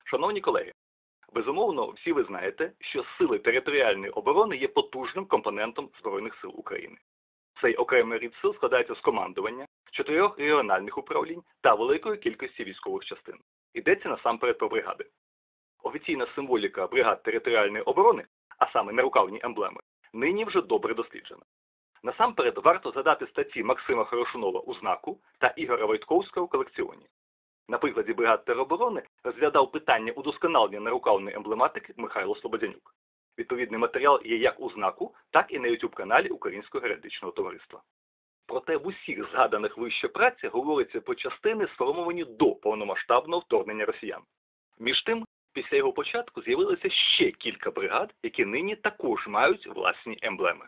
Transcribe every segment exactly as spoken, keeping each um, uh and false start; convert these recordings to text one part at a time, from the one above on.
Шановні колеги, безумовно, всі ви знаєте, що Сили територіальної оборони є потужним компонентом Збройних сил України. Цей окремий рід сил складається з командування, чотирьох регіональних управлінь та великої кількості військових частин. Йдеться насамперед про бригади. Офіційна символіка бригад територіальної оборони, а саме нарукавні емблеми, нині вже добре досліджена. Насамперед варто згадати статті Максима Хорошунова у знаку та Ігоря Войтковського в колекціоні. На прикладі бригад тероборони розглядав питання удосконалення нарукавної емблематики Михайло Слободянюк. Відповідний матеріал є як у знаку, так і на ютуб-каналі Українського героїчного товариства. Проте в усіх згаданих вище працях говориться про частини, сформовані до повномасштабного вторгнення росіян. Між тим, після його початку з'явилося ще кілька бригад, які нині також мають власні емблеми.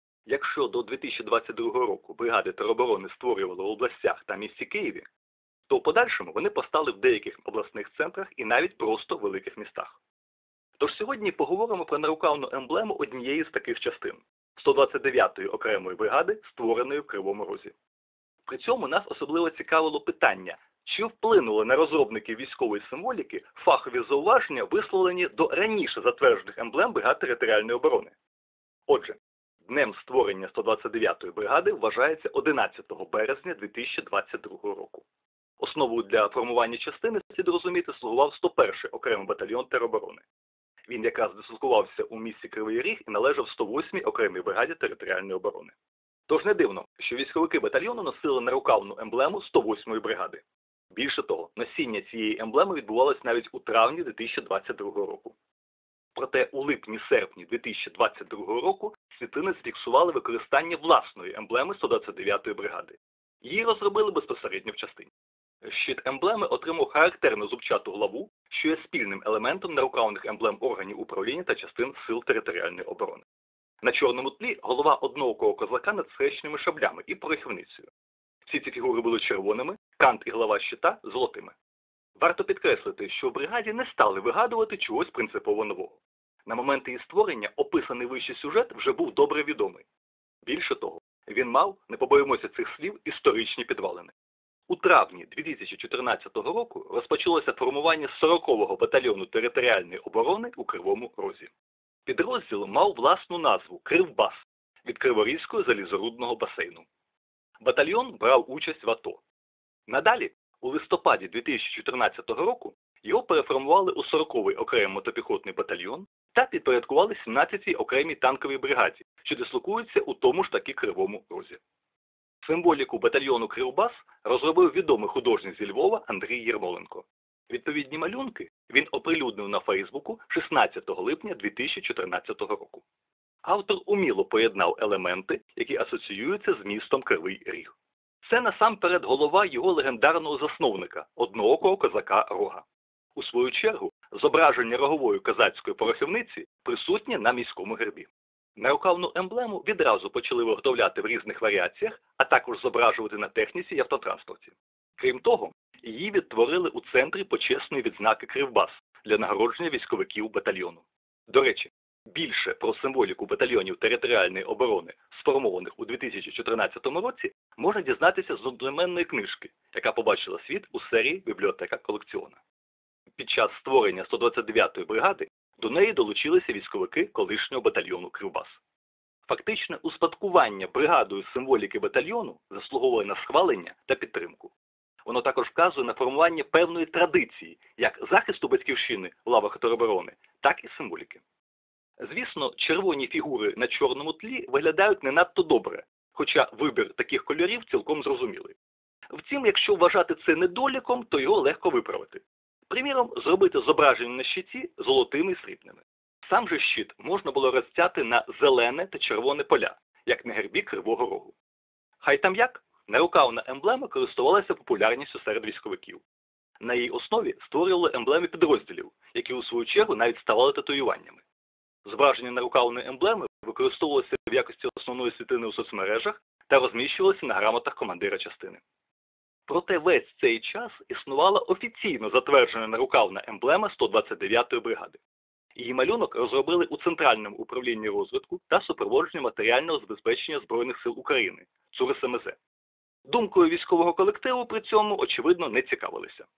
Якщо до дві тисячі двадцять другого року бригади тероборони створювали в областях та місті Києві, то в подальшому вони постали в деяких обласних центрах і навіть просто в великих містах. Тож сьогодні поговоримо про нарукавну емблему однієї з таких частин – сто двадцять дев'ятої окремої бригади, створеної в Кривому Розі. При цьому нас особливо цікавило питання, чи вплинули на розробників військової символіки фахові зауваження, висловлені до раніше затверджених емблем бригад територіальної оборони. Отже, днем створення сто двадцять дев'ятої бригади вважається одинадцятого березня дві тисячі двадцять другого року. Основою для формування частини, слід розуміти, слугував сто перший окремий батальйон тероборони. Він якраз дислокувався у місті Кривий Ріг і належав сто восьмій окремій бригаді територіальної оборони. Тож не дивно, що військовики батальйону носили нарукавну емблему сто восьмої бригади. Більше того, носіння цієї емблеми відбувалось навіть у травні дві тисячі двадцять другого року. Проте у липні-серпні дві тисячі двадцять другого року світлини зафіксували використання власної емблеми сто двадцять дев'ятої бригади. Її розробили безпосередньо в частині. Щит емблеми отримав характерну зубчату главу, що є спільним елементом нарукавних емблем органів управління та частин Сил територіальної оборони. На чорному тлі голова одноокого козака над схрещеними шаблями і порохівницею. Всі ці фігури були червоними, кант і глава щита – золотими. Варто підкреслити, що в бригаді не стали вигадувати чогось принципово нового. На момент її створення описаний вище сюжет вже був добре відомий. Більше того, він мав, не побоїмося цих слів, історичні підвалини. У травні дві тисячі чотирнадцятого року розпочалося формування сорокового батальйону територіальної оборони у Кривому Розі. Підрозділ мав власну назву «Кривбас» від Криворізького залізорудного басейну. Батальйон брав участь в АТО. Надалі, у листопаді дві тисячі чотирнадцятого року, його переформували у сороковий окремий мотопіхотний батальйон та підпорядкували сімнадцятій окремій танковій бригаді, що дислокується у тому ж таки Кривому Розі. Символіку батальйону «Кривбас» розробив відомий художник зі Львова Андрій Єрмоленко. Відповідні малюнки він оприлюднив на Фейсбуку шістнадцятого липня дві тисячі чотирнадцятого року. Автор уміло поєднав елементи, які асоціюються з містом Кривий Ріг. Це насамперед голова його легендарного засновника, одноокого козака Рога. У свою чергу, зображення рогової козацької порохівниці присутнє на міському гербі. Нарукавну емблему відразу почали виготовляти в різних варіаціях, а також зображувати на техніці і автотранспорті. Крім того, її відтворили у центрі почесної відзнаки «Кривбас» для нагородження військовиків батальйону. До речі, більше про символіку батальйонів територіальної оборони, сформованих у дві тисячі чотирнадцятому році, можна дізнатися з одноіменної книжки, яка побачила світ у серії «Бібліотека колекціона». Під час створення сто двадцять дев'ятої бригади до неї долучилися військовики колишнього батальйону «Кривбас». Фактичне успадкування бригадою символіки батальйону заслуговує на схвалення та підтримку. Воно також вказує на формування певної традиції, як захисту батьківщини в лавах тероборони, так і символіки. Звісно, червоні фігури на чорному тлі виглядають не надто добре, хоча вибір таких кольорів цілком зрозумілий. Втім, якщо вважати це недоліком, то його легко виправити. Приміром, зробити зображення на щиті золотими і срібними. Сам же щит можна було розтяти на зелене та червоне поля, як на гербі Кривого Рогу. Хай там як, нарукавна емблема користувалася популярністю серед військовиків. На її основі створювали емблеми підрозділів, які у свою чергу навіть ставали татуюваннями. Зображення нарукавної емблеми використовувалося в якості основної світлини у соцмережах та розміщувалося на грамотах командира частини. Проте весь цей час існувала офіційно затверджена нарукавна емблема сто двадцять дев'ятої бригади. Її малюнок розробили у Центральному управлінні розвитку та супроводження матеріального забезпечення Збройних сил України – ЦУРСМЗ. Думкою військового колективу при цьому, очевидно, не цікавилися.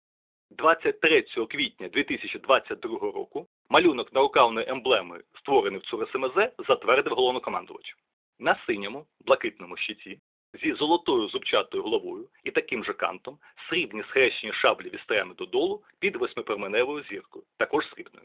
двадцять третього квітня дві тисячі двадцять другого року малюнок нарукавної емблеми, створений в ЦУР ес ем зе, затвердив головнокомандувач. На синьому, блакитному щиті, зі золотою зубчатою головою і таким же кантом, срібні схрещені шаблі вістрями додолу під восьмипроменевою зіркою, також срібною.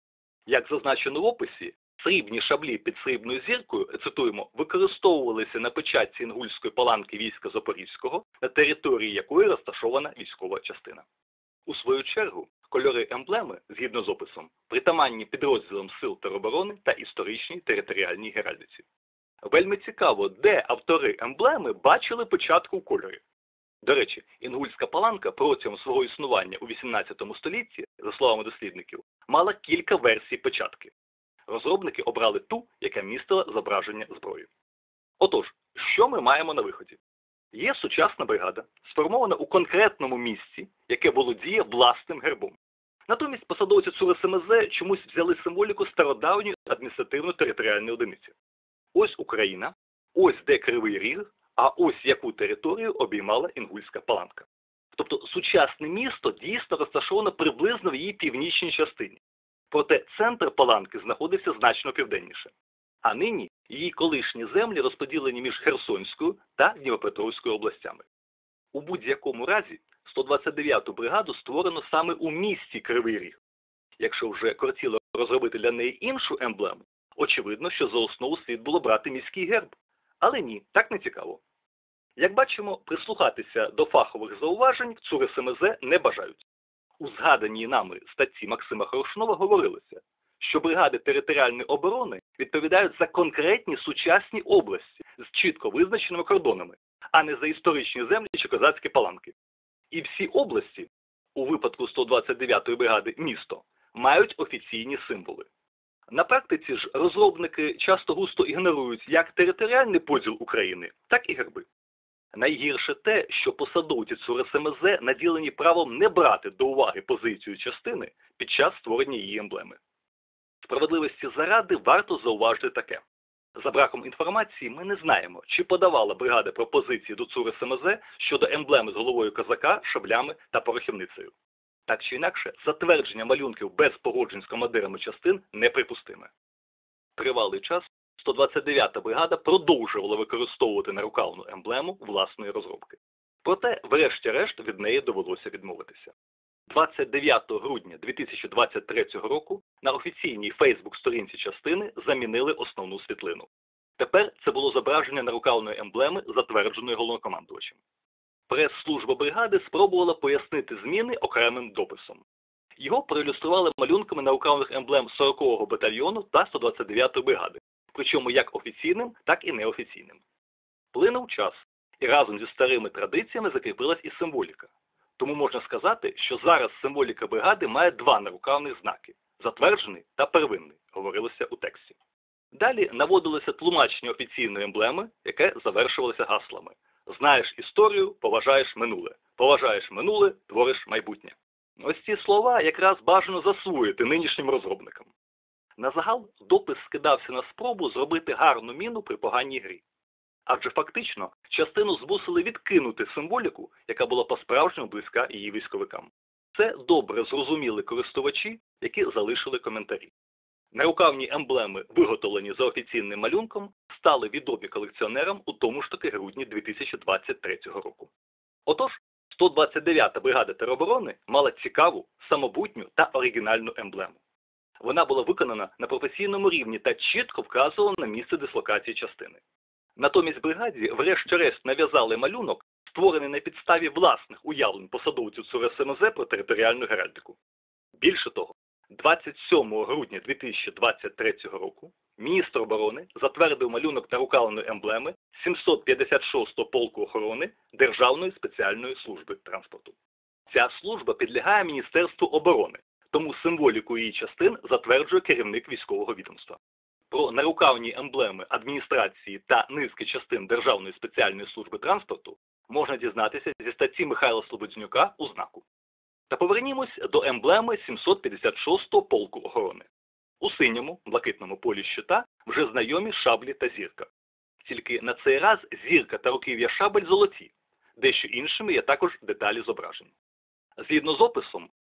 Як зазначено в описі, срібні шаблі під срібною зіркою, цитуємо, використовувалися на печатці інгульської паланки війська Запорізького, на території якої розташована військова частина. У свою чергу, кольори емблеми, згідно з описом, притаманні підрозділам Сил тероборони та історичній територіальній геральдиці. Вельми цікаво, де автори емблеми бачили печатку в кольорі. До речі, інгульська паланка протягом свого існування у вісімнадцятому столітті, за словами дослідників, мала кілька версій печатки. Розробники обрали ту, яка містила зображення зброї. Отож, що ми маємо на виході? Є сучасна бригада, сформована у конкретному місці, яке володіє власним гербом. Натомість посадовці ЦУР ес ем зе чомусь взяли символіку стародавньої адміністративно-територіальної одиниці. Ось Україна, ось де Кривий Ріг, а ось яку територію обіймала інгульська паланка. Тобто сучасне місто дійсно розташовано приблизно в її північній частині. Проте центр паланки знаходився значно південніше. А нині її колишні землі розподілені між Херсонською та Дніпропетровською областями. У будь-якому разі сто двадцять дев'яту бригаду створено саме у місті Кривий Ріг. Якщо вже кортіло розробити для неї іншу емблему, очевидно, що за основу слід було брати міський герб. Але ні, так не цікаво. Як бачимо, прислухатися до фахових зауважень в ЦУР ес ем зе не бажають. У згаданій нами статті Максима Хорошнова говорилося, що бригади територіальної оборони відповідають за конкретні сучасні області з чітко визначеними кордонами, а не за історичні землі чи козацькі паланки. І всі області, у випадку сто двадцять дев'ятої бригади місто, мають офіційні символи. На практиці ж розробники часто густо ігнорують як територіальний поділ України, так і герби. Найгірше те, що посадовці ЦУР ес ем зе наділені правом не брати до уваги позицію частини під час створення її емблеми. Справедливості заради варто зауважити таке. За браком інформації ми не знаємо, чи подавала бригада пропозиції до ЦУР ес ем зе щодо емблеми з головою козака, шаблями та порохівницею. Так чи інакше, затвердження малюнків без погоджень з командирами частин неприпустиме. Тривалий час сто двадцять дев'ята бригада продовжувала використовувати нарукавну емблему власної розробки. Проте, врешті-решт, від неї довелося відмовитися. двадцять дев'ятого грудня дві тисячі двадцять третього року на офіційній фейсбук-сторінці частини замінили основну світлину. Тепер це було зображення нарукавної емблеми, затвердженої головнокомандувачем. Прес-служба бригади спробувала пояснити зміни окремим дописом. Його проілюстрували малюнками нарукавних емблем сорокового батальйону та сто двадцять дев'ятої бригади, причому як офіційним, так і неофіційним. Плинув час, і разом зі старими традиціями закріпилась і символіка. Тому можна сказати, що зараз символіка бригади має два нарукавних знаки – затверджений та первинний, говорилося у тексті. Далі наводилося тлумачення офіційної емблеми, яке завершувалося гаслами «Знаєш історію, поважаєш минуле, поважаєш минуле, твориш майбутнє». Ось ці слова якраз бажано засвоїти нинішнім розробникам. Назагал допис скидався на спробу зробити гарну міну при поганій грі. Адже фактично частину змусили відкинути символіку, яка була по-справжньому близька її військовикам. Це добре зрозуміли користувачі, які залишили коментарі. Нарукавні емблеми, виготовлені за офіційним малюнком, стали відомі колекціонерам у тому ж таки грудні дві тисячі двадцять третього року. Отож, сто двадцять дев'ята бригада тероборони мала цікаву, самобутню та оригінальну емблему. Вона була виконана на професійному рівні та чітко вказувала на місце дислокації частини. Натомість бригаді врешті-решт нав'язали малюнок, створений на підставі власних уявлень посадовців ЦУР ес ем зе про територіальну геральдику. Більше того, двадцять сьомого грудня дві тисячі двадцять третього року міністр оборони затвердив малюнок нарукавної емблеми сімсот п'ятдесят шостого полку охорони Державної спеціальної служби транспорту. Ця служба підлягає Міністерству оборони, тому символіку її частин затверджує керівник військового відомства. Про нарукавні емблеми адміністрації та низки частин Державної спеціальної служби транспорту можна дізнатися зі статті Михайла Слободзюка у знаку. Та повернімось до емблеми сімсот п'ятдесят шостого полку охорони. У синьому, блакитному полі щита вже знайомі шаблі та зірка. Тільки на цей раз зірка та руків'я шабель золоті, дещо іншими є також деталі зображень. Згідно з описом,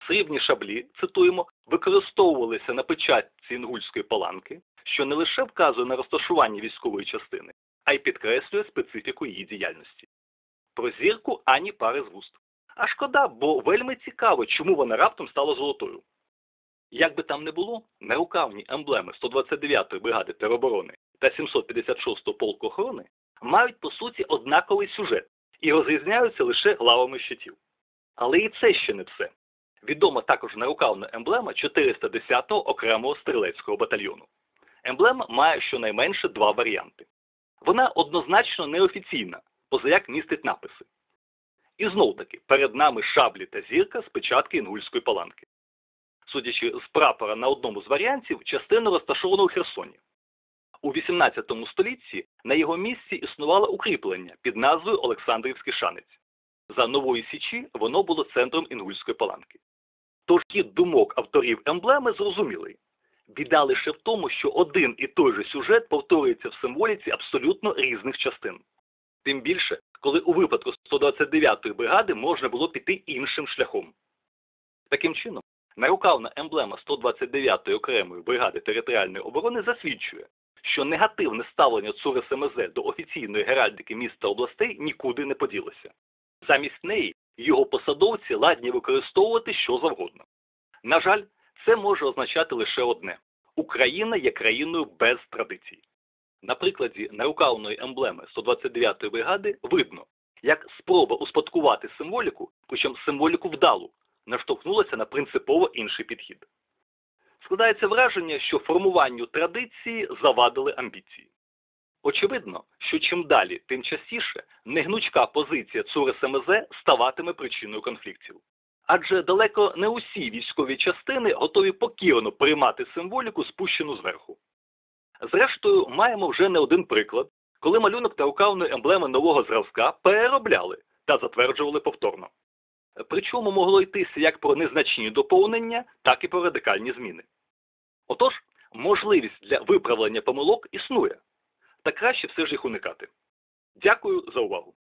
Срібні шаблі, цитуємо, використовувалися на печатці інгульської паланки, що не лише вказує на розташування військової частини, а й підкреслює специфіку її діяльності. Про зірку ані пари з вуст. А шкода, бо вельми цікаво, чому вона раптом стала золотою. Як би там не було, нарукавні емблеми сто двадцять дев'ятої бригади тероборони та сімсот п'ятдесят шостого полку охорони мають, по суті, однаковий сюжет і розрізняються лише главами щитів. Але і це ще не все. Відома також нарукавна емблема чотириста десятого окремого стрілецького батальйону. Емблема має щонайменше два варіанти. Вона однозначно неофіційна, позаяк містить написи. І знов-таки, перед нами шаблі та зірка з печатки інгульської паланки. Судячи з прапора на одному з варіантів, частина розташована у Херсоні. У вісімнадцятому столітті на його місці існувало укріплення під назвою Олександрівський Шанець. За Нової Січі воно було центром інгульської паланки. Тож хід думок авторів емблеми зрозумілий. Біда лише в тому, що один і той же сюжет повторюється в символіці абсолютно різних частин. Тим більше, коли у випадку сто двадцять дев'ятої бригади можна було піти іншим шляхом. Таким чином, нарукавна емблема сто двадцять дев'ятої окремої бригади територіальної оборони засвідчує, що негативне ставлення ЦУР ес ем ес до офіційної геральдики міст та областей нікуди не поділося. Замість неї його посадовці ладні використовувати що завгодно. На жаль, це може означати лише одне – Україна є країною без традицій. На прикладі нарукавної емблеми сто двадцять дев'ятої бригади видно, як спроба успадкувати символіку, причому символіку вдалу, наштовхнулася на принципово інший підхід. Складається враження, що формуванню традиції завадили амбіції. Очевидно, що чим далі, тим частіше негнучка позиція ЦУР ес ем ес ставатиме причиною конфліктів. Адже далеко не усі військові частини готові покірно приймати символіку, спущену зверху. Зрештою, маємо вже не один приклад, коли малюнок нарукавної емблеми нового зразка переробляли та затверджували повторно. Причому могло йтися як про незначні доповнення, так і про радикальні зміни. Отож, можливість для виправлення помилок існує, та краще все ж їх уникати. Дякую за увагу.